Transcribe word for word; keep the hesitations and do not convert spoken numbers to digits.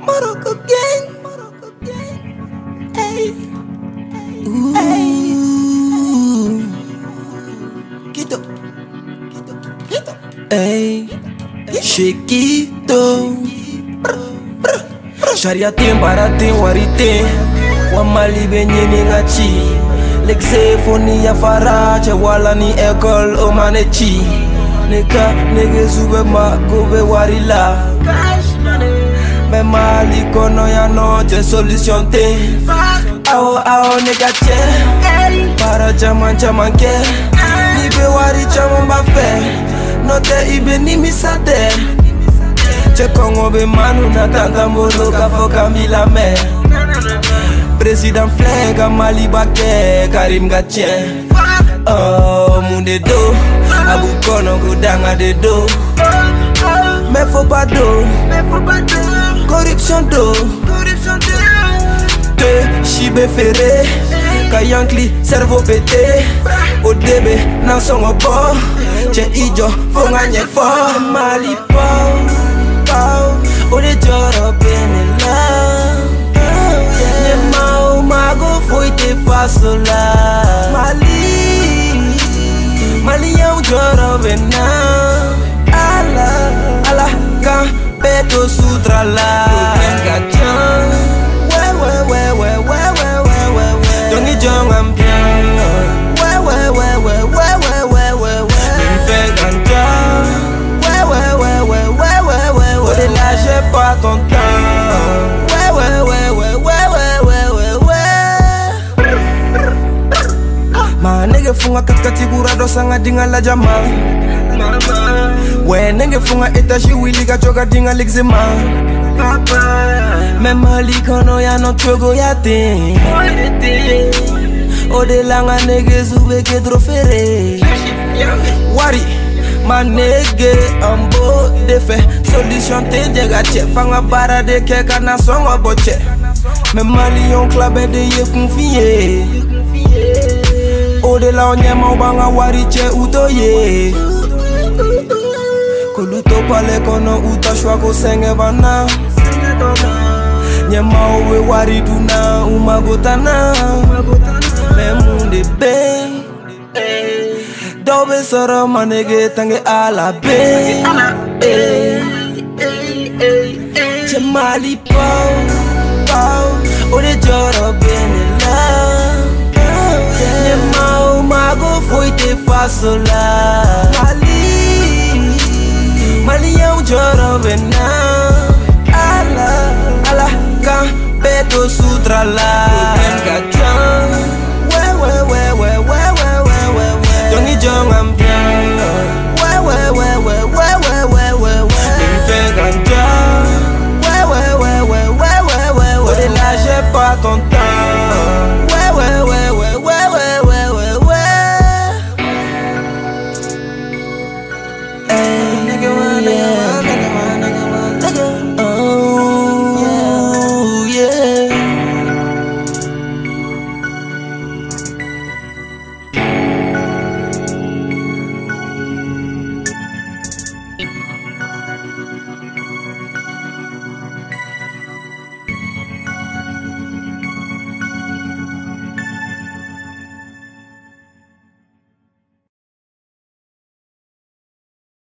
Morocco gang. Hey. Hey. Quito. Quito. Quito. Hey. Chiquito. Sharia tim baratin waritin. Wamali benye ni ngachi. Lexe foni ya farache wala ni ekol o manechi. Neka nege zube ma gobe warila. Me mali kono ya noche solution te. Awo awo nega che. Para chaman chaman ke. Nibe wari chaman ba fe. Note ibe ni misate. Che kongo be manu na tanta molo ka foka mila me. President Flega Mali Bake Karim Gatien. Oh munde do Abu kono godanga de do. Mais faut pas do corruption do. Te chibe ferré Kayankli cerveau pété. O debe nan songo bo. Che ijo fonga nye fo. Mali pau pau. O de joro benela. Nye mau mago foi te faço lá. Mali Mali yau joro bena. Ala ala kan peto sutra la. Gatian we we we we we we we we we. Dongi jong am bien. We we we we we we we we we. M'fe ganta. We we we we we we we we. Ne lâche pas ton temps. We we we we we we we we. Ma nigga funga katkati gurado sanga dinga la jama. We nenge funga etashi wili kachoka dinga ligzema. Me mali kono ya no trogo ya ting. Ode langa nege zube ke drofere. Wari ma nege ambo defe. Solution te jega che. Fanga bara de ke kana songa boche. Me mali yon klabe de ye konfiye. Ode la onyema ubanga wari che utoye. Koluto pale kono uta shwa ko senge bana. Nyema uwe wari duna umagotana. Me munde be. Dobe soro manege tange ala be. Che mali pau pau. Ode joro benela. Nyema umago foi te faço lá. Mali Mali yau joro bena.